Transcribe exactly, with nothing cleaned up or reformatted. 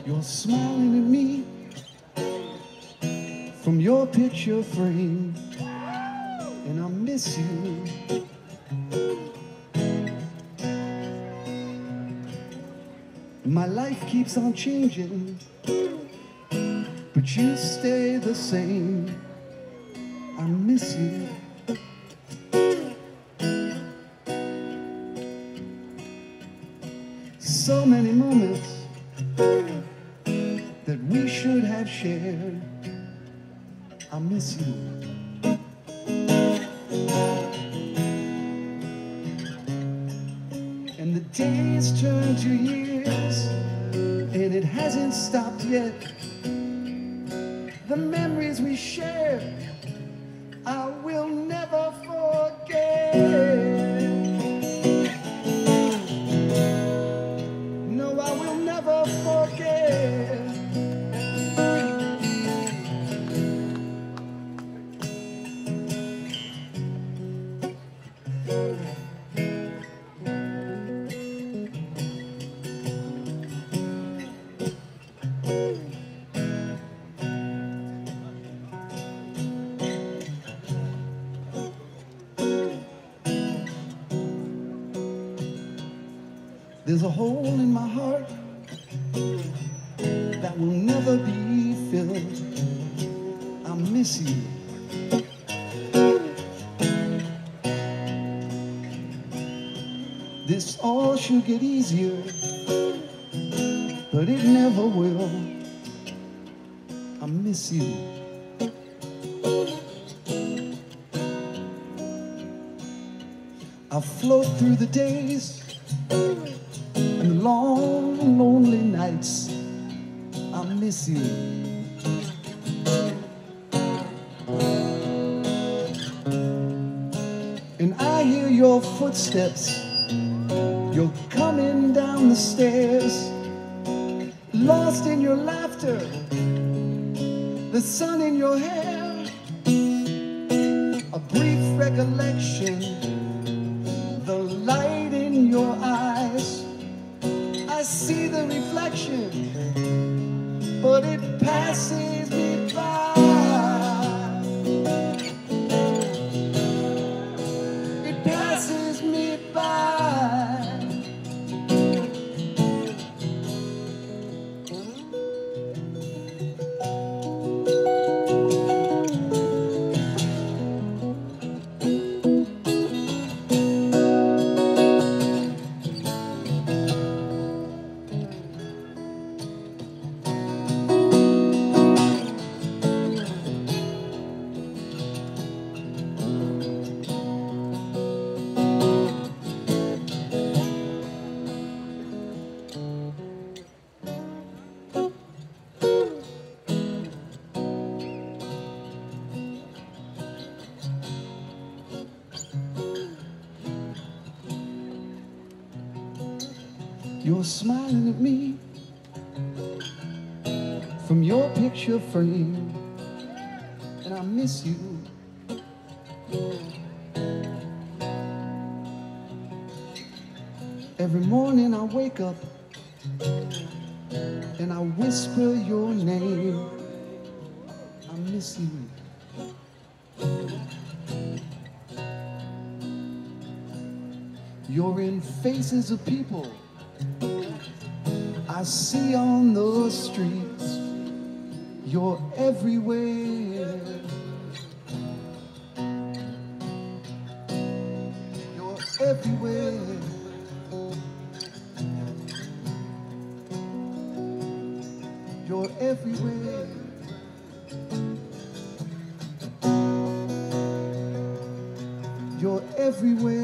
You're smiling at me from your picture frame, and I miss you. My life keeps on changing, but you stay the same. I miss you. So many moments that we should have shared. I miss you. And the days turn to years, and it hasn't stopped yet. The memories we shared, I will never forget. No, I will never forget. There's a hole in my heart that will never be filled. I miss you. This all should get easier, but it never will. I miss you. I float through the days and the long, lonely nights. I miss you. And I hear your footsteps. You're coming down the stairs, lost in your laughter, the sun in your hair, a brief recollection, the light in your eyes. I see the reflection, but it passes me by. It passes me by. You're smiling at me from your picture frame, and I miss you. Every morning I wake up and I whisper your name. I miss you. You're in faces of people I see on the streets. You're everywhere. You're everywhere. You're everywhere. You're everywhere.